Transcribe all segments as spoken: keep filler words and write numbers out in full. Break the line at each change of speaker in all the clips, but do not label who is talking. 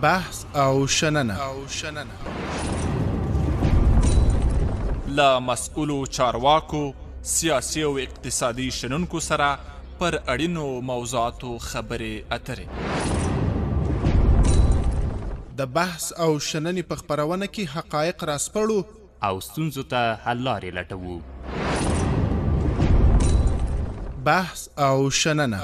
بحث او شننه
له مسؤلو چارواکو سیاسي او اقتصادي شنونکو سره پر اړینو موضوعاتو خبرې اترې
د بحث او شننې په خپرونه کې حقایق راسپړو
او ستونزو ته حل لارې لټوو.
بحث او شننه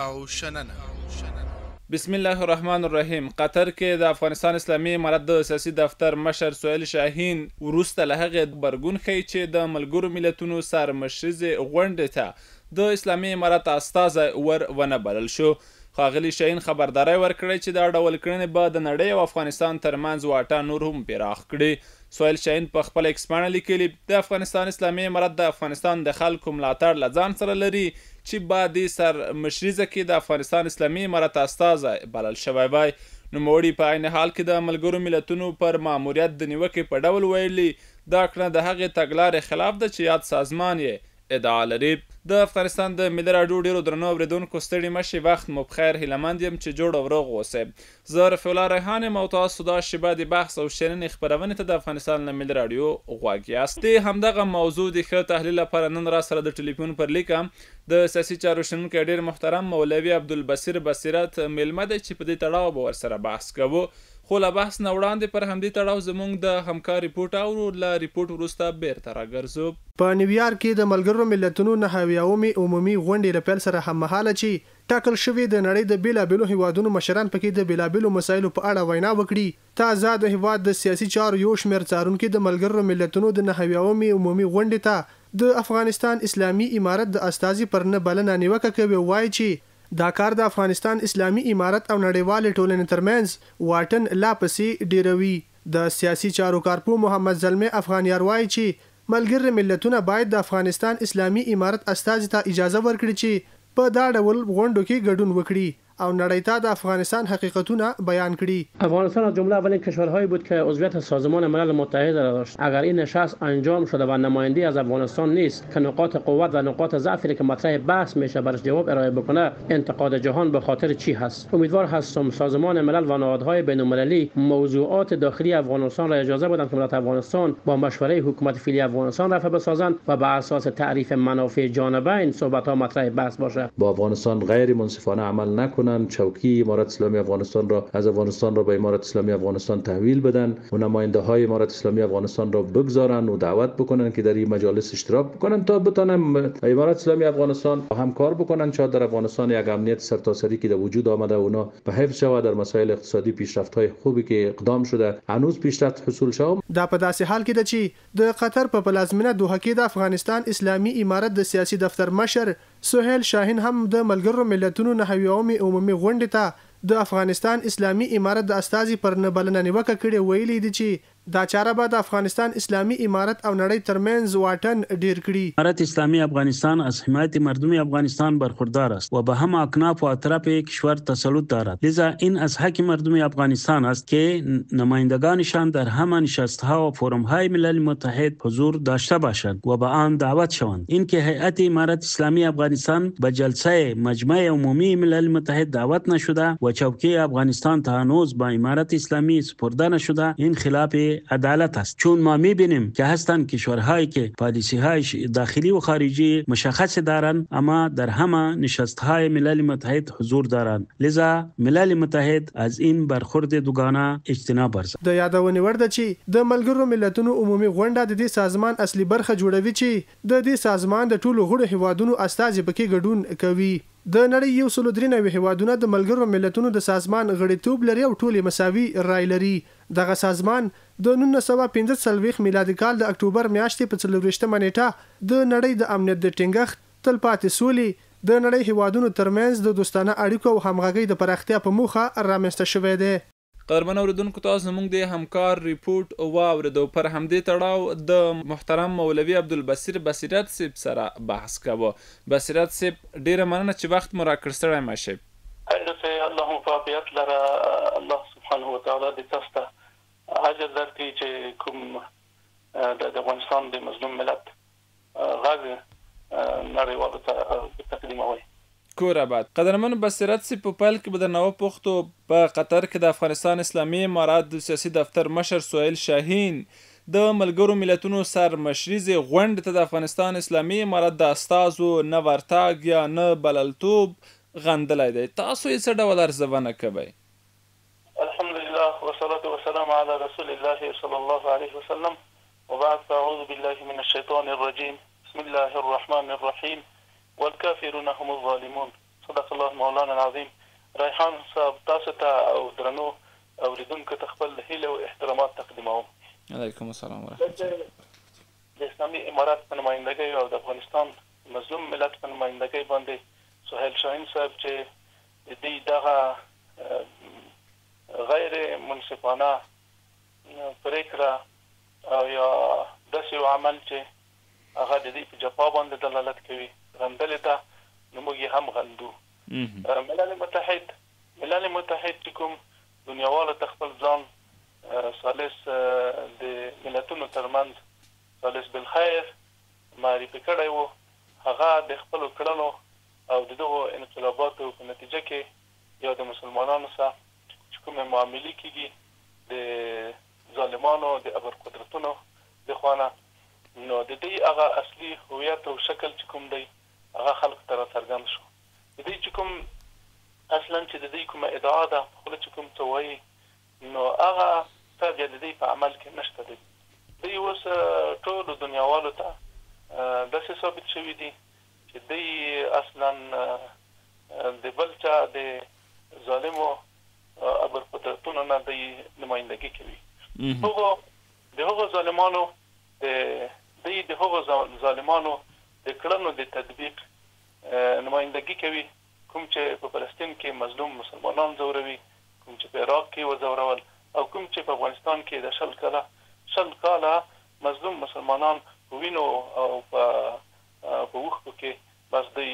بسم الله الرحمن الرحیم. قطر کې د افغانستان اسلامي امارت د سیاسي دفتر مشر سهیل شاهین وروسته له هغې غبرګون ښیي چې د ملګرو ملتونو سرمشریزې غونډې ته د اسلامي امارت استازی ور ونه بلل شو. ښاغلي شاهین خبرداری ورکړی چې دا ډول کړنې به د نړۍ او افغانستان ترمنځ واټن نور هم پراخ کړي. سهیل شاهین په خپله ایکس پاڼه لیکلي د افغانستان اسلامي امارت د افغانستان د خلکو ملاتړ له ځان سره لري چې با دې سرمشریزه کې د افغانستان اسلامي امارت استازی بلل شوی وای. نوموړي په عین حال کې د ملګرو ملتونو پر ماموریت د نیوکې په ډول ویلي دا کړنه د هغې تګلارې خلاف ده چې یاد سازمان یې ادعا لري. د افغانستان د ملي راډیو ډېرو درنو اورېدونکو ستړي مه شئ، وخت مو بخیر، هیلهمند یم چې جوړ او روغ اوسئ. زه رفیع الله ریحان یم او تاسو دا شیبه د بحث او شننې خپرونې ته د افغانستان له ملي راډیو غوږ یاست. د همدغه موضوع د ښه تحلیل لپاره نن را سره د ټلیفون پر لیکه د سیاسي چارو شنونکی ډېر محترم مولوي عبدالبصیر بصیرت میلمه دی چې په دې تړاو به ورسره بحث کوو. خو له بحث نه وړاندې پر همدې تړاو زموږ د همکار ریپورټ اورو. له ریپورټ وروسته بیرته راګرځو.
په نیویارک کې د ملګرو ملتونو نهه اویاومې عمومي غونډې له پیل سره هممهاله چې ټاکل شوې د نړۍ د بېلابېلو هیوادونو مشران پکې د بېلابېلو مسایلو په اړه وینا وکړي. تازه د هیواد د سیاسي چارو یو شمېر څارونکي د ملګرو ملتونو د نهه اویاومې عمومي غونډې ته د افغانستان اسلامي امارت د استازي پر نه بلنه نیوکه کوي. وایي چې دا کار د افغانستان اسلامي امارت او نړیوالې ټولنې ترمنځ واټن لا پسې ډیروي. د سیاسي چارو کارپو محمد زلمي افغانیار وایي چې ملګري ملتونه باید د افغانستان اسلامي امارت استازي ته اجازه ورکړي چې په دا ډول غونډو کې ګډون وکړي او نړۍ ته د افغانستان حقیقتونه بیان کړي.
افغانستان از جمله اولین کشورهایی بود که عضویت سازمان ملل متحد را داشت. اگر این نشست انجام شده و نماینده از افغانستان نیست که نقاط قوت و نقاط ضعفی که مطرح بحث میشه برش جواب ارائه بکنه، انتقاد جهان به خاطر چی هست؟ امیدوار هستم سازمان ملل و نهادهای بین‌المللی موضوعات داخلی افغانستان را اجازه بدن که ملت افغانستان با مشوره حکومت فعلی افغانستان رفع بسازند و بر اساس تعریف منافع جانبین صحبت ها مطرح بحث باشه.
با افغانستان غیر منصفانه عمل نکنند، چوکی امارت اسلامی افغانستان را از افغانستان را به امارت اسلامی افغانستان تحویل بدن و نماینده های امارت اسلامی افغانستان را بگذارن و دعوت بکنن که در این مجالس اشتراک بکنن تا بتونن امارت اسلامی افغانستان همکار بکنن تا در افغانستان یک امنیت سرتاسری که در وجود آمده اونا به حفظ شود، در مسائل اقتصادی پیشرفت های خوبی که اقدام شده هنوز پیشرفت حصول شود.
دا په داسې حال کې ده چې د قطر په پلازمینه دوحه کې د افغانستان اسلامي امارت د سیاسي دفتر مشر سهیل شاهین هم د ملګرو ملتونو نهه اویاومې عمومي غونډې ته د افغانستان اسلامي امارت د استازي پر نه بلنه نیوکه کړې. ویلي دي چې دا چاره به د افغانستان اسلامی امارت او نړۍ ترمنځ واټن ډیر کړي.
امارت اسلامی افغانستان از حمایت مردم افغانستان برخوردار است و به همه اکناف و اطراف کشور تسلط دارد. لذا این از حق مردم افغانستان است که نمایندگانشان در همه نشست‌ها و فرم‌های ملل متحد حضور داشته باشند و به آن دعوت شوند. اینکه هیئت امارت اسلامی افغانستان به جلسه مجمع عمومی ملل متحد دعوت نشده و چوکی افغانستان تا هنوز با امارت اسلامی سپرده نشده، این خلاف عدالت است. چون ما می‌بینیم که هستند کشورهایی که پالیسی‌های داخلی و خارجی مشخص دارند اما در همه نشست‌های ملل متحد حضور دارند. لذا ملل متحد از این برخورد دوگانه اجتناب ورزد.
د یادونې وړ ده چې د ملګرو ملتونو عمومي غونډه د دې سازمان اصلي برخه جوړوي چې د دې سازمان د ټولو غړو هیوادونو استازي پکې ګډون کوي. د نړۍ یو سل درې نوي هیوادونه د ملګرو ملتونو د سازمان غړیتوب لري او ټول مساوي رای لري. دغه سازمان د نولس سوه پنځه څلوېښت میلادي کال د اکتوبر میاشتې په څلورویشتمه نیټه د نړۍ د امنیت د ټینګښت، تلپاتې سولې، د نړۍ هیوادونو ترمنځ د دوستانه اړیکو او همغږۍ د پراختیا په موخه رامنځته شوی دی.
قدرمن اوریدونکو تاسو زموږ د همکار ریپورټ واورېدو. پر همدې تړاو د محترم مولوي عبدالبصیر بصیرت صاحب سره بحث کوو. بصیرت صاحب ډیره مننه چې وخت مو راکړ. ستړی مه شئ.
الله مو په عافیت لره. الله سبحانه وتعالی دې تاسو ته اجر درکړي چې کوم د افغانستان د مظلوم ملت غږ نړیوالو ته تقدیموي.
کور آباد. قدرمن بصیرت سی په پیل کې به درنه وپوښتو په قطر کې د افغانستان اسلامي امارات د سیاسي دفتر مشر سهیل شاهین د ملګرو ملتونو سرمشریزې غونډې ته د افغانستان اسلامي امارات د استازو نه ورتګ یا نه بللتوب غندلی دی. تاسو یې څه ډول ارزونه کوئ؟
الحمدلله والصلاة والسلام على رسول الله صلى الله عليه وسلم وبعد فأعوذ بالله من الشيطان الرجيم بسم الله الرحمن الرحيم والكافرون هم الظالمون صدق الله مولانا العظيم. ریحان صاحب تاسو ته او درنو اوریدونکو ته خپل هیله او احترامات تقدیموم.
علیکم السلام ورحمۃ الله.
د اسلامي امارات په نمایندګۍ او د افغانستان مظلوم ملت په نمایندګۍ باندې سهیل شاهین صاحب چې د دې دغه غیر منصفانه پرېکړه او یا داسې یو عمل چې هغه د دې په جفا باندې دلالت کوي غندلې ته نو موږ یې هم غندو. ملل متحد ملل متحد چې کوم دنیاوالو ته خپل ځان ثالث د ملتونو ترمنځ ثالث بالخیر معرفي کړی و، هغه د خپلو کړنو او د دغو انقلاباتو په نتیجه کې یا د مسلمانانو سره چې کومې معاملې کېږي د ظالمانو د ابرقدرتونو د خوا نه، نو د دې هغه اصلي هویت او شکل چې کوم دی هغه خلکو ته راڅرګند شو. د دې چې کوم اصلا چې د دې کومه ادعا ده په خوله چې کوم څه وایي نو هغه څه بیا د دې په عمل کې نشته دی. دوی اوس ټولو دنیاوالو ته داسې ثابت شوي دي چې دوی اصلا د بل چا د ظالمو ابرقدرتونو نه دوی نمایندګي کوي. هغو د هغو ظالمانو دوی د هغو ظالمانو د کړنو د تطبیق نمایندګي کوي کوم چې په فلسطین کې مظلوم مسلمانان ځوروي، کوم چې په عراق کې وځورول او کوم چې په افغانستان کې د شل کاله شل کاله مظلوم مسلمانان په وینو او په په اوښکو کې بس دوی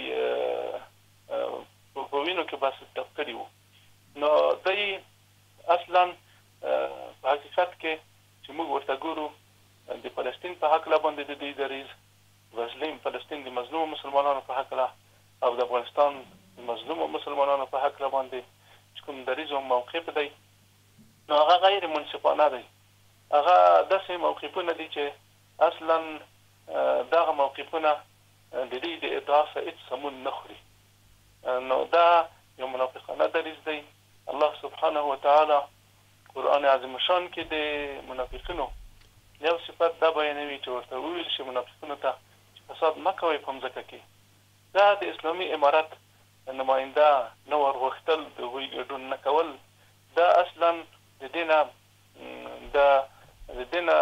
په وینو کې بس ټپ کړي وو. نو دوی اصلا په حقیقت کې چې موږ ورته ګورو د فلسطین په هکله باندې د دوی دریځ، وزلیم فلسطین د مظلومو مسلمانانو په هکله او د افغانستان د مظلومو مسلمانانو په هکله باندې چې کوم دریځ او موقف دی نو هغه غیر منصفانه دی. هغه داسې موقفونه دي چې اصلا دغه موقفونه د دې د ادعا سره هېڅ سمون نه خوري. نو دا یو منافقانه دریځ دی. الله سبحانه وتعالی قرآن عظیم شان کې د منافقینو یو صفت دا بیانوي چې ورته وویل شي منافقینو ته چې فساد مه کوئ په مځکه کې. دا د اسلامي امارت نماینده نه ورغوښتل د هغوی ګډون نه کول، دا اصلا د دې نه د دې نه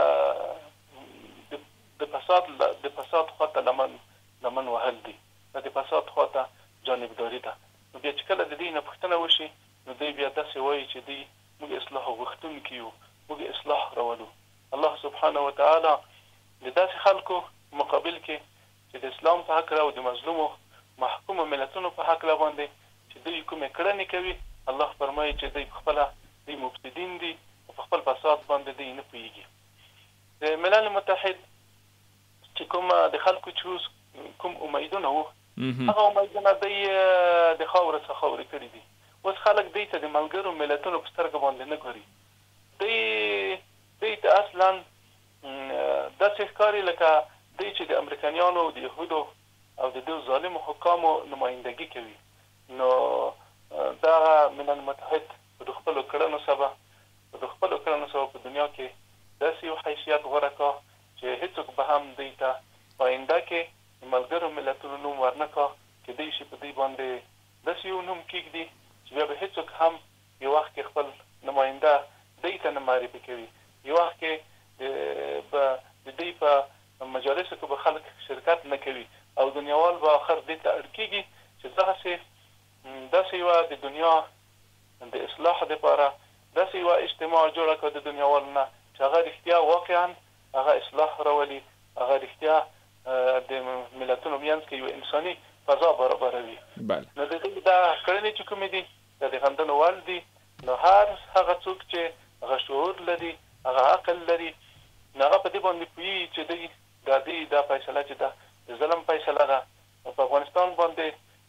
د فساد د فساد خواته لمن لمن وهل دي، د فساد خواته جانبداري ده. نو بیا چې کله د دې نه پوښتنه وشي نو دوی بیا داسې وایي چې دوی موږ اصلاح غوښتونکي یو، موږ اصلاح راولو. الله سبحانه وتعالی د داسې خلکو مقابل کې چې د اسلام په هکله او د مظلومو محکومو ملتونو په هکله باندې چې دوی کومې کړنې کوي، الله فرمایي چې دوی پخپله دوی مفسدین دي او په خپل فساد باندې دوی نه پوهېږي. د ملل متحد چې کوم د خلکو چې اوس کوم امیدونه وو هغه امیدونه دوی د خاورو څخه خاورې کړي دي. اوس خلک دوی ته د ملګرو ملتونو په سترګه باندې نه ګوري. دوی دوی ته اصلا داسې ښکاري لکه دوی چې د امریکایانو د یهودو او د دوی ظالمو حکامو نمایندګي کوي. نو دغه ملل متحد په د خپلو کړنو سبا په د خپلو کړنو سبا په دنیا کې داسې یو حیثیت غوره کړه چې هېڅوک به هم دوی ته په آینده کې د ملګرو ملتونو نوم ورنه کړه کیدای شي په دوی باندې داسې یو نوم کېږدي چې بیا به هېڅوک هم یو وخت کې خپل نماینده دوی ته نه معرفي کوي. یو وخت کې به د دوی په مجالسو کې به خلک شرکت نه کوي او دنیاوال به آخر دې ته اړ کېږي چې دغسې داسې یوه د دنیا د اصلاح دپاره داسې یوه اجتماع جوړه کړه د دنیاوالو نه چې هغه رښتیا واقعا هغه اصلاح راولي، هغه رښتیا د ملتونو منځ کې یو انساني فضا برابروي. نو د دوی دا کړنې چې کومې دي دا د غندنو وړ دي. نو هر هغه څوک چې هغه شعور لري، هغه عقل لري، نو هغه په دې باندې پوهېږي چې دوی دا دوی دا فیصله چې ده د ظلم فیصله ده. په افغانستان باندې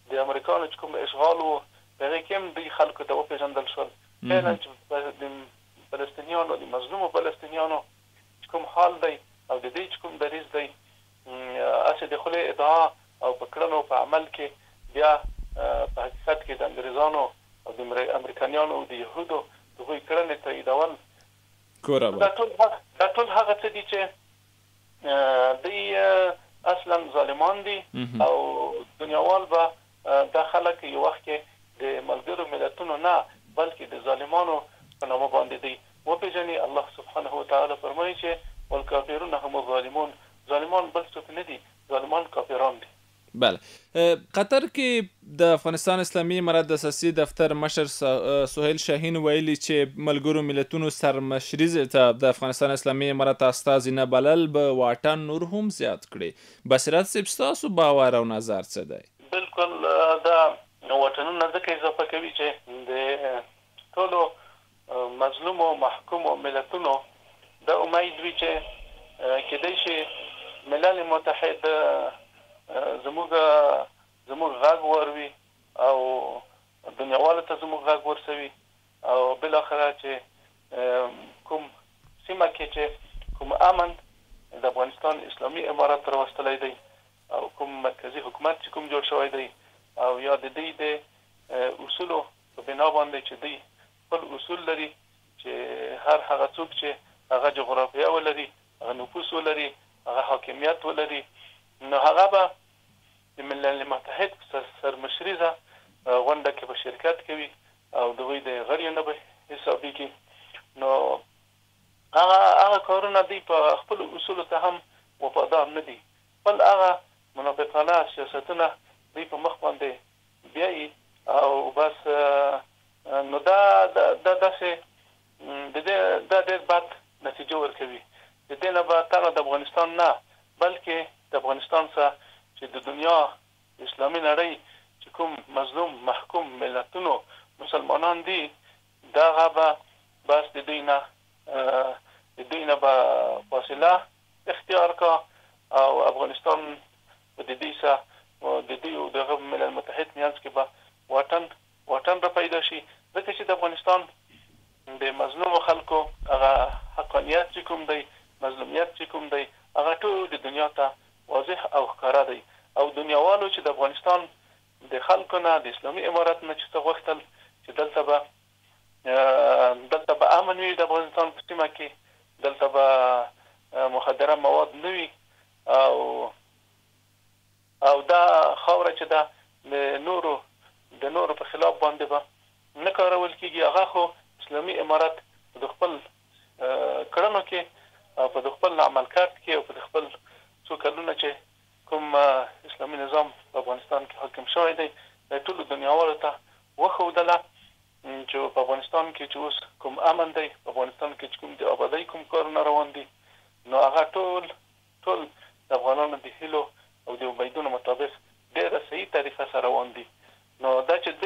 د امریکانو چې کوم اشغال و په هغې کې هم دوی خلکو ته وپېژندل شول فعلا چې د فلسطینیانو د مظلومو فلسطینیانو چې کوم حال دی او د دې چې کوم دریځ دی هسې د خولې ادعا او په کړنو په عمل کې بیا په حقیقت کې د انګریزانو او د امریکانیانو او د یهودو د هغوی کړنې تاییدول دا ټول هغه څه دي چې دوی اصلا ظالمان دي او دنیاوال به دا خلک یو وخت کې د ملګرو ملتونو نه بلکې د ظالمانو په نامه باندې دی وپېژني. الله سبحانه وتعالی فرمایي چې والکافرون هم الظالمون، ظالمان بل څوک نه دي، ظالمان کافران دي.
بله، قطر کې د افغانستان اسلامي امارت د اساسي دفتر مشر سهیل شاهین ویلي چې ملګرو ملتونو سرمشریزې ته د افغانستان اسلامي امارت استازي نه بلل به واټن نور هم زیات کړي. بصیرت صاحب ستاسو باور او نظر څه دی؟
بالکل دا واټنونه ځکه اضافه کوي چې د ټولو مظلومو محکومو ملتونو دا امید وي چې کېدای شي ملل متحد زموږ زموږ غږ واروي او دنیاوالو ته زموږ غږ ورسوي او بالاخره چې کوم سیمه کې چې کوم امن د افغانستان اسلامي امارت راوستلی دی او کوم مرکزي حکومت چې کوم جوړ شوی دی او یا د دوی د اصولو په بنا باندې چې دوی خپل اصول لري چې هر هغه څوک چې هغه جغرافیه ولري، هغه نفوس ولري، هغه حاکمیت ولري، نو هغه به د ملل متحد سرمشریزه غونډه کې به شرکت کوي او د هغوی د غړیو نه به حسابېږي. نو هغه هغه کارونه دوی په خپلو اصولو ته هم وفادار نه دي، خپل هغه منافقانه سیاستونه دوی په مخ باندې بیایي او بس نو دا دا داسې د دې دا ډېر بد نتیجه ورکوي. د دې نه به تنه د افغانستان نه بلکې د افغانستان څخه چې د دنیا اسلامي نړۍ چې کوم مظلوم محکوم ملتونو مسلمانان دي دغه به بس د دوی نه د دوی نه به فاصله اختیار کا او افغانستان په د دې سره د دوی او دغه ملل متحد منځ کې به واټن واټن را پیدا شي، ځکه چې د افغانستان د مظلومو خلکو هغه حقانیت چې کوم دی، مظلومیت چې کوم دی، هغه ټول د دنیا ته واضح او ښکاره دی او دنیاوالو چې د افغانستان د خلکو نه د اسلامي امارت نه چې څه غوښتل چې دلته به دلته به امن وي د افغانستان په سیمه کې، دلته به مخدره مواد نه وي او او دا خاوره چې ده د نورو د نورو په خلاف باندې به نه کارول کېږي. هغه خو اسلامي امارت په د خپل کړنو کې او په د خپل عمل کرد کې او په د خپل څو کلونه چې کوم اسلامي نظام په افغانستان کې حاکم شوی دی د ټولو دنیاوالو ته وښودله چې په افغانستان کې چې اوس کوم امن دی، په افغانستان کې چې کوم د آبادۍ کوم کارونه روان دي، نو هغه ټول ټول د افغانانو د هیلو او د امیدونو مطابق ډېره صحیح طریقه سره روان دي. نو دا چې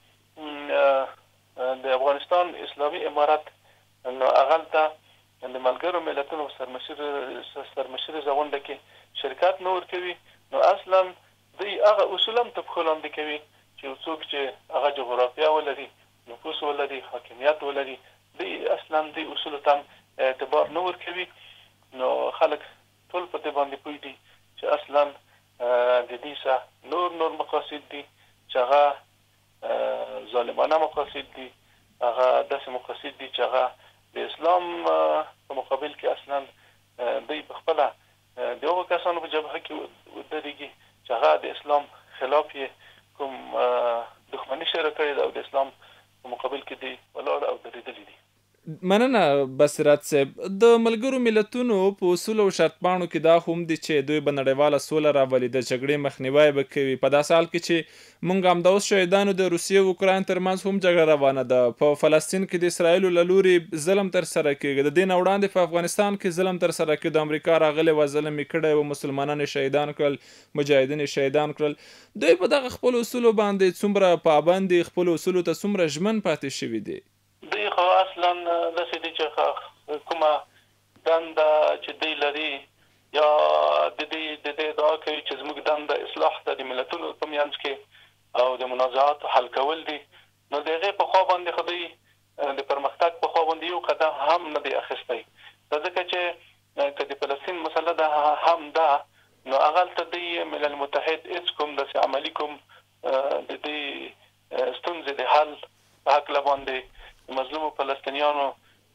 دوی د افغانستان اسلامي امارت نو هغه ته د ملګرو ملتونو سرمشریزه غونډه کې شرکت نه ورکوي، نو اصلا دوی هغه اصول هم ته پښو لاندې کوي چې څوک چې هغه جغرافیه ولري، نفوس ولري، حاکمیت ولري، دوی اصلا دوی اصولو ته هم اعتبار نه ورکوي. نو خلک ټول په دې باندې پوه دي چې اصلا د دې څخه نور نور مقاصد دي چې هغه ظالمانه مقاصد دي، هغه داسې مقاصد دي چې هغه د اسلام په مقابل کې اصلا دوی په خپله د هغو کسانو په جبهه کې ودرېږي چې هغه د اسلام خلاف یې کوم دښمني شروع کړې ده او د اسلام په مقابل کې دوی ولاړ او درېدلي دي.
مننه بصیرت صاحب. د ملګرو ملتونو په اصول او شرط پاڼو کې دا هم دي چې دوی به نړیواله سوله راولي، د جګړې مخنیوی به کوي. په داسې حال کې چې موږ همدا اوس شهیدانو د روسیې او اوکراین ترمنځ هم جګړه روانه ده، په فلسطین کې د اسرائیلو له لورې ظلم ترسره کېږي، د دې نه وړاندې په افغانستان کې ظلم ترسره کېږي، د امریکا راغلی و ظلم یې کړی و، مسلمانان یې شهیدان کړل، مجاهدین یې شهیدان کړل. دوی په دغه خپلو اصولو باندې څومره پابند دي، خپلو اصولو ته څومره ژمن پاتې شوي دي؟
دوی خو اصلا داسې دي چې کومه دنده چې دوی لري یا د دې د دې ادعا کوي چې زموږ دنده اصلاح ده د ملتونو په منځ کې او د منازعاتو حل کول دي، نو د هغې په خوا باندې خو دوی د پرمختګ په خوا باندې یو قدم هم نه دی اخیستی. ځکه چې که د فلسطین مسله ده هم ده، نو هغلته دوی ملل متحد هېڅ کوم داسې عملي کوم د دې ستونزې د حل په هکله باندې د مظلومو فلسطینیانو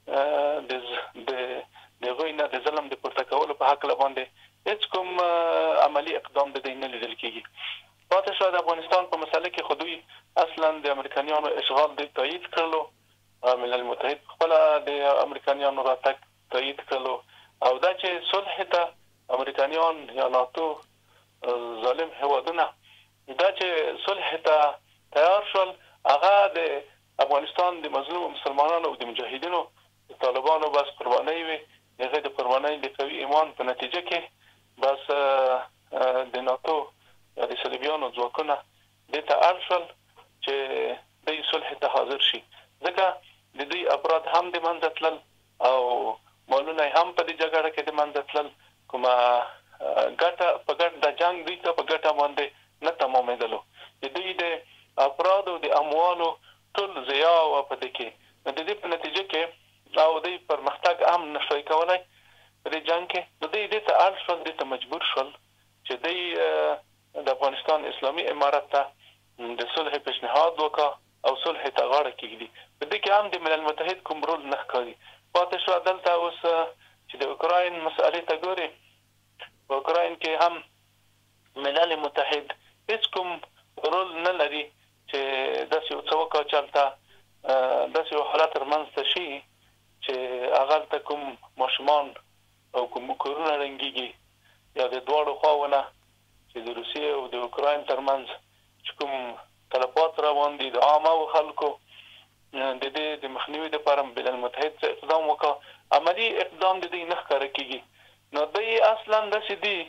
د هغوی نه د ظلم د پورته کولو په هکله باندې هېڅ کوم عملي اقدام د دوی نه لیدل کېږي. پاتې شوه د افغانستان په مسله کې خو دوی اصلا د امریکایانو اشغال دوی تایید کړلو، ملل متحد خپله د امریکایانو راتګ تایید کړلو، او دا چې صلح ته امریکایان یا ناتو ظالم هیوادونه دا چې صلح ته تیار شول، هغه د افغانستان د مظلوم مسلمانانو او د مجاهدینو د طالبانو بس قربانۍ وي. د هغې د قربانۍ د قوي ایمان په نتیجه کې بس د ناتو یا د صلیبیانو ځواکونه دې ته اړ شول چې دوی صلح ته حاضر شي، ځکه د دوی افراد هم د منځه تلل او مالونه هم په دې جګړه کې د منځه تلل. کومه ګټه په ګټه د جنګ دوی ته په ګټه باندې نه تمامېدلو، د دوی د افرادو د اموالو ټول ضیاع وه په دې کې. د دې په نتیجه کې او دوی پرمختګ هم نشوی کولی په دې جنګ کې، نو دوی دې ته اړ شول، دې ته مجبور شول چې دوی د افغانستان اسلامي امارت ته د صلح پیشنهاد وکړه او صلح ته غاړه کېږدي. په دې کې هم د ملل متحد کوم رول نه ښکاري. پاتې شوه دلته اوس چې د اوکراین مسئلې ته ګورې، په اوکراین کې هم ملل متحد هېڅ کوم رول نه لري چې داسې یو څه وکړه چې هلته داسې یو حالت رامنځته شي چې هغلته کوم ماشومان او کوم کورونه ړنګېږي، یا د دواړو خواونه چې د روسیې او د اوکراین ترمنځ چې کوم تلفات روان دي د عامو خلکو، د دې د مخنیوي دپاره ملل متحد څه اقدام وکړه، عملي اقدام د دوی نه ښکاره کېږي. نو دوی اصلا داسې دي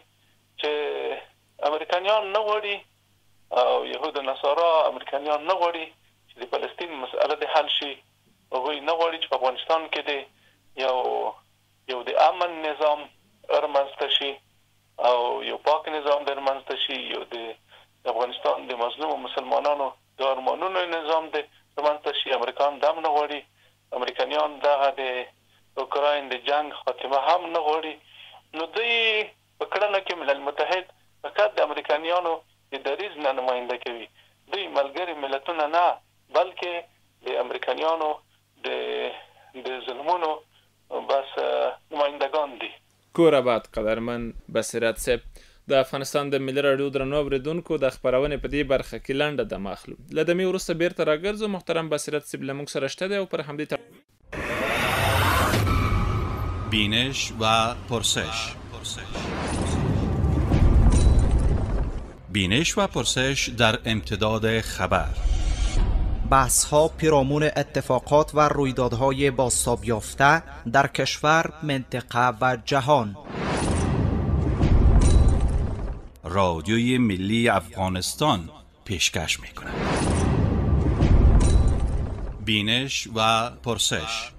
چې امریکایان نه غواړي او یهود و نصارا امریکایان نه غواړي چې د فلسطین مسئله د حل شي. هغوی نه غواړي چې په افغانستان کې د یو یو د امن نظام رامنځته شي او یو پاک نظام د رامنځته شي، یو د افغانستان د مظلومو مسلمانانو د ارمانونو نظام د رامنځته شي. امریکایان دا هم نه غواړي، امریکایان دغه د اوکراین د جنګ خاتمه هم نه غواړي. نو دوی په کړنه کې ملل متحد فقط د امریکایانو د دریځ نه نماینده کوي. دوی ملګري ملتونه نه، بلکې د امریکایانو د د ظلمونو بس نمایندگان دي.
کور آباد قدرمن بصیرت صاحب، د افغانستان د ملي راډیو درنو اورېدونکو د خپرونې په دې برخه کې لنډه دمه اخلو. له دمې وروسته بیرته راګرځو. محترم بصیرت صاحب له موږ سره شته دی او پر همدې ته
بینش و پرسش. بینش و پرسش در امتداد خبر،
بحث‌ها پیرامون اتفاقات و رویدادهای بازتاب یافته در کشور، منطقه و جهان.
رادیوی ملی افغانستان پیشکش می‌کند. بینش و پرسش.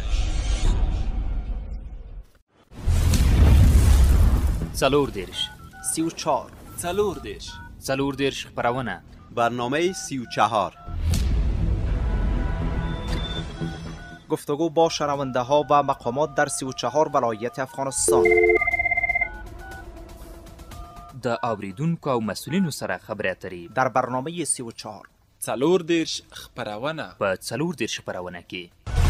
څلور دیرش
سی و چهار
څلور دیرش
څلور دیرش خپرونه
برنامه سی و چهار
گفتگو با شنونده ها و مقامات در سی و چهار ولایت افغانستان.
د اوریدونکو او مسئولینو سره خبرې اترې
در برنامه سی و چهار
څلور دیرش خپرونه
په څلور دیرش خپرونه کې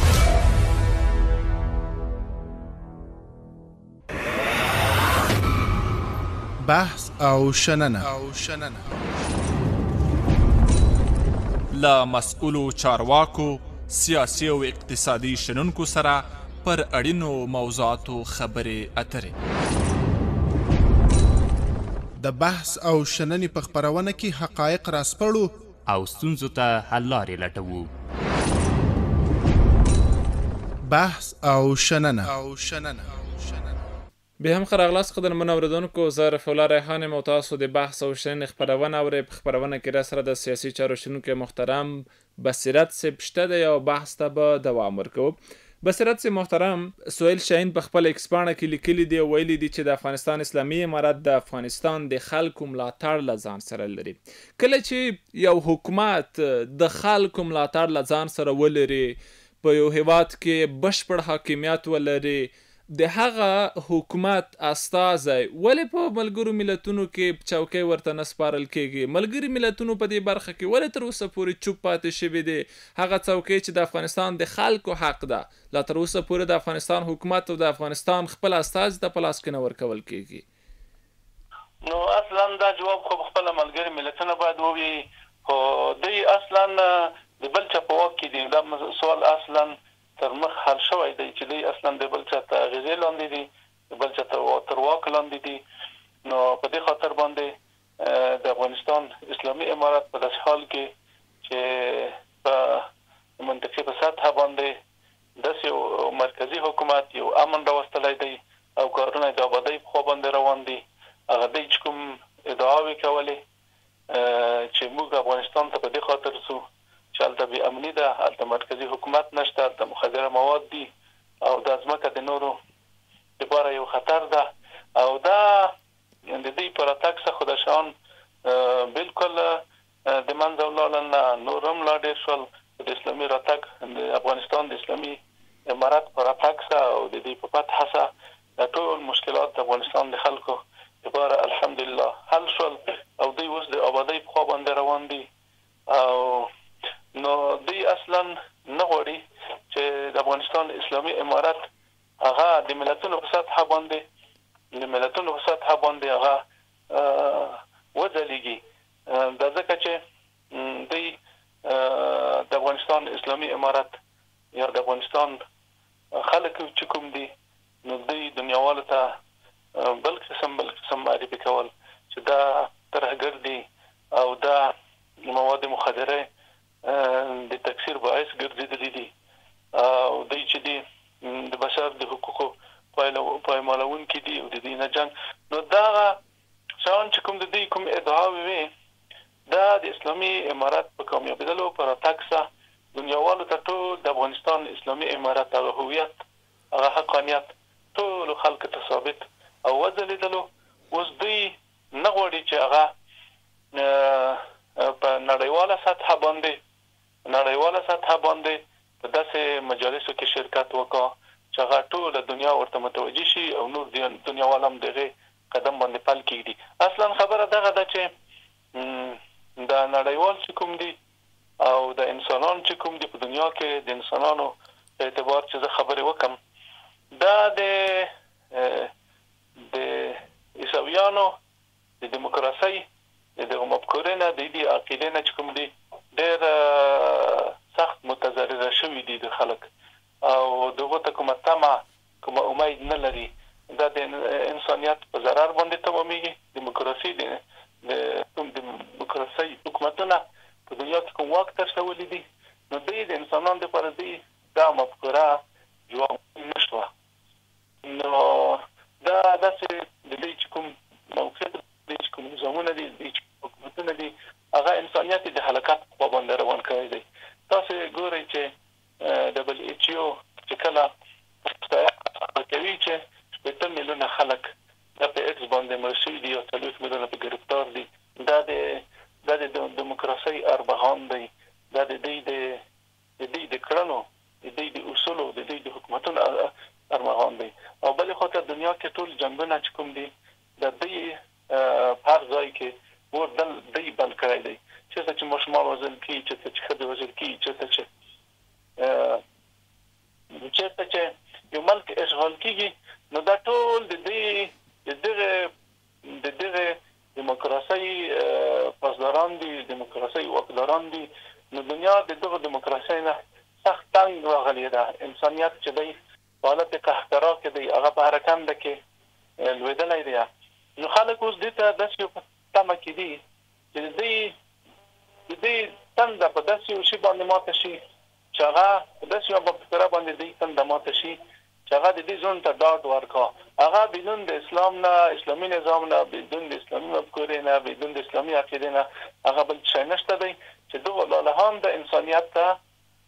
بحث او شننه او شننه
له مسؤلو چارواکو، سیاسي او اقتصادي شنونکو سره پر اړینو موضوعاتو خبرې اترې.
د بحث او شننې په خپرونه کې حقایق راسپړو
او ستونزو ته حل لارې لټوو.
بحث او شننه او شننه
بیا هم ښه راغلاست قدرمن اورېدونکو. زه رفیع الله ریحان یم او تاسو د بحث او شننې خپرونه اورئ. په خپرونه کې راسره د سیاسي چارو شنونکی محترم بصیرت صاحب شته دی او بحث ته به دوام ورکوو. بصیرت سے محترم سهیل شاهین په خپل ایکس پاڼه کې لیکلي دی ویلي دي چې د افغانستان اسلامي امارت د افغانستان د خلکو ملاتړ له ځان سره لري. کله چې یو حکومت د خلکو ملاتړ له ځان سره ولري، په یو هیواد کې بشپړ حاکمیت ولري، د هغه حکومت استازی ولې په ملګرو ملتونو کې چوکۍ ورته نه سپارل کیږي؟ ملګري ملتونو په دې برخه کې ولې تر اوسه پورې چوپ پاتې شوي دي؟ هغه چوکۍ چې د افغانستان د خلکو حق ده، لا تر اوسه پورې د افغانستان حکومت او د افغانستان خپل استازي ته په لاس کې نه ورکول کیږي.
نو اصلا دا جواب خو خپل ملګري ملتونه باید ووایي، خو دوی اصلا د بل چا په واک کې دي. دا سوال اصلا تر مخ حل شوی دی چې دوی اصلا د بل چا ته غیږې لاندې دي، د بل چا تر واک لاندې دي. نو په دې خاطر باندې د افغانستان اسلامي امارت په داسې حال کې چې په منطقې په سطحه باندې داسې یو مرکزي حکومت یو امن راوستلی دی او کارونه د آبادۍ په خوا باندې روان دي. هغه دوی چې کوم ادعاوې کولې چې موږ افغانستان ته په دې خاطر ځو چې هلته بې امني ده، هلته مرکزي حکومت نشته، هلته مخدره مواد دي او دا ځمکه د نورو لپاره یو خطر ده، او دا د دوی په راتګ څخه خو د شیان بلکل د منځه ولاړل، نه نور هم لا ډېر شول. د اسلامي راتګ د افغانستان د اسلامي امارت په راتګ څخه او د دوی په فتحه څخه دا ټول مشکلات د افغانستان د خلکو لپاره الحمدلله حل شول او دوی اوس د آبادۍ په خوا باندې روان دي. او نو دوی اصلا نه غواړي چې د افغانستان اسلامي امارت هغه د ملتونو په سطحه باندې د ملتونو په سطحه باندې هغه وځلیږي. دا ځکه چې دوی د افغانستان اسلامي امارت یا د افغانستان خلک چې کوم دي نو دوی دنیاوالو ته بل قسم بل قسم معرفي کول چې دا ترهګر دي او دا مواد مخدره د تکثیر باعث ګرځېدلي دي او دوی چې دي د بشر د حقوقو پایمالونکي دي او د دوی نه جنګ. نو دغه شیان چې کوم د دوی کوم ادعاوې وې دا د اسلامي امارت په کامیابېدلو په راتګ څخه دنیاوالو ته ټول د افغانستان اسلامي امارت هغه هویت هغه حقانیت ټولو خلکو ته ثابت او وځلېدلو. اوس دوی نه غواړي چې هغه په نړیواله سطحه باندې نړیواله سطحه باندې په داسې مجالسو کې شرکت وکړه چې هغه ټوله دنیا ورته متوجه شي او نور دنیاوال هم دغه قدم باندې پل کېږدي. اصلا خبره دغه ده چې د نړیوال چې کوم دي او د انسانان چې کوم دي په دنیا کې د انسانانو په اعتبار چې زه خبرې وکم دا د د عیسویانو د دیموکراسۍ د دغه مفکورې نه د دې عقیدې نه چې کوم دي ډېر سخت متضرره شوي دي د خلک او دغه ته کومه طمع کومه امید نه لري. دا د انسانیت په ضرر باندې تمامېږي. دیموکراسي د دیموکراسۍ حکومتونه په دنیا کې کوم واک ترسولي دي نو دوی د انسانانو لپاره دوی دا مفکوره جواب نه شوه. نو دا داسې د دوی چې کوم موقف دی چې کوم نظامونه دي دوی چې حکومتونه دي هغه انسانیت د هلاکت په باندې روان کړی دی. تاسو ګورئ چې ډبل ایچ او چې کله کوي چې شپېته میلیونه خلک دا په ایکس باندې مړه شوي دي او څلوېښت میلیونه په ګرفتار دي. دا د دا د دیموکراسۍ اربغان دی. دا د دوی د دوی د کړنو د دوی د اصولو د دوی د حکومتونو اربغان دی. او بلې خوا ته دنیا کې ټول جنګونه چې کوم دي د دوی په هر ځای کې ور دل دوی بند کړی دی. چېرته چې ماشومان وژل کېږي، چېرته چې ښځې وژل کېږي، چېرته چې چېرته چې یو ملک اشغال کېږي نو دا ټول د دوی د دغه د دغه دیموکراسۍ پاسداران دي، دیموکراسۍ واکداران دي. نو دنیا د دغه دیموکراسۍ نه سخت تنګ راغلی ده. انسانیت چې دی په حالت قهقرا کې دی هغه په هره کنده کې لوېدلی دی. نو خلک اوس دې ته داسې یو تمه کې دي چې د دوی د دوی تنده په داسې یو شي باندې ماته شي چې هغه په داسې یوه مفکوره باندې دوی تنده ماته شي چې هغه د دې ژوند ته ډاډ ورکړه. هغه بدون د اسلام نه، اسلامي نظام نه، بدون د اسلامي مفکورې نه، بدون د اسلامي عقیدې نه هغه بل شی نشته دی چې دغه لالهان د انسانیت ته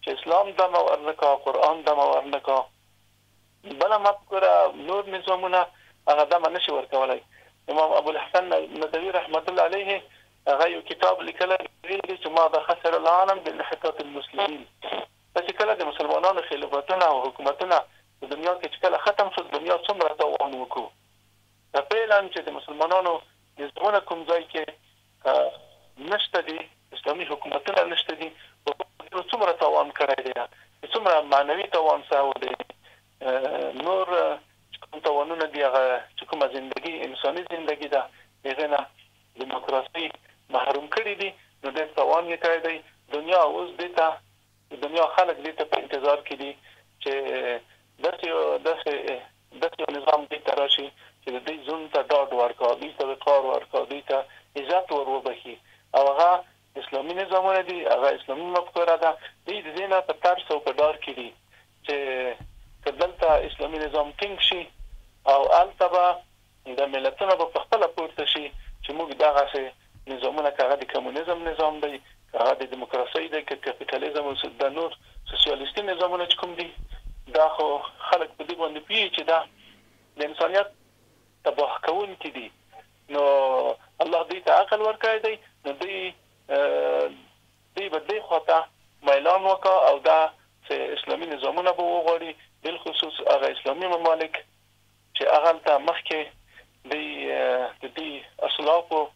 چې اسلام دمه ورنکا، قرآن دمه ورنکا، بله مفکوره نور نظامونه هغه دمه نشي ورکولی. امام ابوالحسن ندوي رحمت الله علیه هغه یو کتاب لیکلی ویلي چې ما د خسر العالم بانحطاط المسلمین، چې کله د مسلمانانو خلافتونه او حکومتونه په دنیا کې چې کله ختم شو، دنیا څومره تاوان وکړو. دا فعلا چې د مسلمانانو نظامونه کوم ځای کې نشته دي، اسلامي حکومتونه نشته دي، څومره تاوان کړی دی، څومره معنوي تاوان سوی دی. نور کوم تاوانونه دي هغه چې کومه زندگی انساني زندگی ده هغې نه دیموکراسي محروم کړي دي، نو ډېر تاوان یې کړی دی. دنیا اوس دې ته دنیا خلک دې ته په انتظار کې دي چې داسې داسې داسې یو نظام دې ته راشي چې د دوی زړونو ته ډاډ ورکړه، دوی ته وقار ورکړه، دوی ته عزت ور وبخي، او هغه اسلامي نظامونه دي، هغه اسلامي مفکوره ده. دوی د دې نه په ترس او په ډار کې دي چې که دلته اسلامي نظام ټینګ شي او هلته به د ملتونه به په خپله پورته شي چې موږ دغسې نظامونه که هغه د کمونیزم نظام دی، که هغه د دیموکراسۍ دی، که کپیټالیزم او د نور سوسیالیستي نظامونه چې کوم دي، دا خو خلک په دې باندې پوهېږي چې دا د انسانیت تباه کوونکي دي. نو الله دوی ته عقل ورکړی دی، نو دوی دوی به دې خواته میلان وکړه او دا چې اسلامي نظامونه به وغواړي، بالخصوص هغه اسلامي ممالک چې هغه هلته مخکې دوی د دوی اسلافو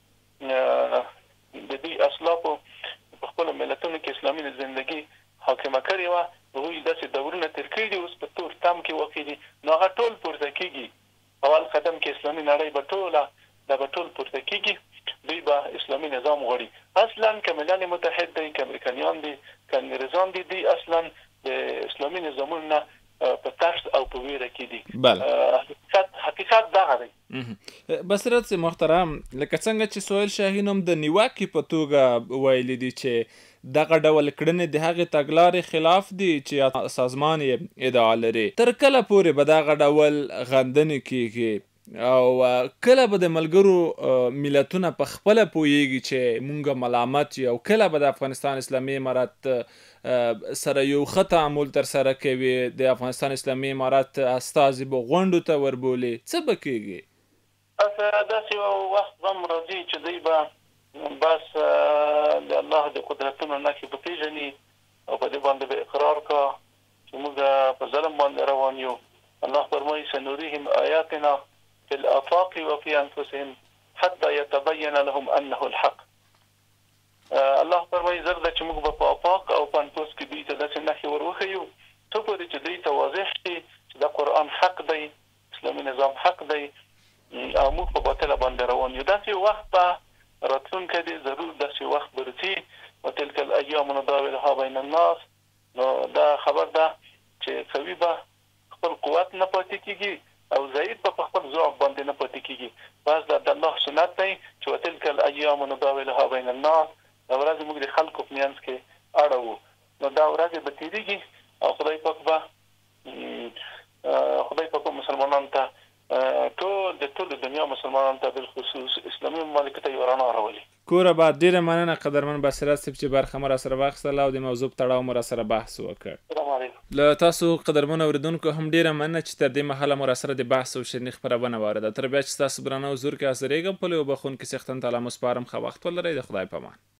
د دوی اسلافو په خپلو ملتونو کې اسلامي زندگی حاکمه کړې وه، هغوی داسې دورونه تېر کړي دي، اوس په تور تم کې واقع دي، نو هغه ټول پورته کېږي. اول قدم کې اسلامي نړۍ به ټوله دا به ټول پورته کېږي، دوی به اسلامي نظام غواړي. اصلا که ملل متحد دی، که امریکایان دي، که انګریزان دي، دوی اصلا د اسلامي نظامونو نه په ترس او په ویره کې دي. حقیقت حقیقت دغه دی.
بصیرت محترم، لکه څنګه چې سهیل شاهین هم د نیوکې په توګه ویلي دي چې دغه ډول کړنې د هغې تګلارې خلاف دي چې سازمان یې ادعا لري. تر کله پورې به دغه ډول غندنې کیږي او کله به د ملګرو ملتونه په خپله پوهیږي چې مونږ ملامت یو، کله به د افغانستان اسلامي امارت سره یو ښه تعامل ترسره کوي، د افغانستان اسلامي امارت استازي به غونډو ته وربولي، څه به کیږي؟
داسې یو وخت به هم راځي چې دوی به بس د الله د قدرتونو نښې به پېژني او په دې باندې به اقرار کا چې موږ په ظلم باندې روان یو. الله فرمایي سنريهم آیاتنا في الآفاق وفي أنفسهم حتى يتبين لهم أنه الحق. الله فرمایي زر ده چې موږ به په آفاق او په انفس کې دوی ته داسې نښې ور وښیو څو پورې چې دوی ته واضح شي چې دا قرآن حق دی، اسلامي نظام حق دی او موږ په باطله باندې روان یو. داسې وخت به راتلونکی دی، ضرور داسې وخت به راځي. وتلک الایام نداولها بین الناس، نو دا خبر ده چې قوي به خپل قوت نه پاتې کېږي او ضعیف به په خپل ضعف باندې نه پاتې کېږي. بس دا د الله سنت دی چې وتلک الایام نداولها بین الناس، دا ورځې موږ د خلکو په منځ کې اړوو، نو دا ورځې به تېرېږي او خدای پاک به خدای پاک مسلمانانو ته ټول د ټول دنیا مسلمانانو ته بالخصوص اسلامي ممالکو ته یو رڼا راولي.
کوره بعد ډېره مننه قدرمن بصیرت صاحب چې برخه مو راسره واخیستله او د موضوع په تړاو مو راسره بحث وکړ.
السلام علیکم.
له تاسو قدرمن اورېدونکو هم ډېره مننه چې تر دې مهاله مو راسره د بحث او شیریني خپرونه واورېده. تر بیا چې ستاسو درانه حضور کې حاضرېږم، په لویو بخښونکي څښتن تعالی مو سپارم. ښه وخت ولرئ. د خدای په امان.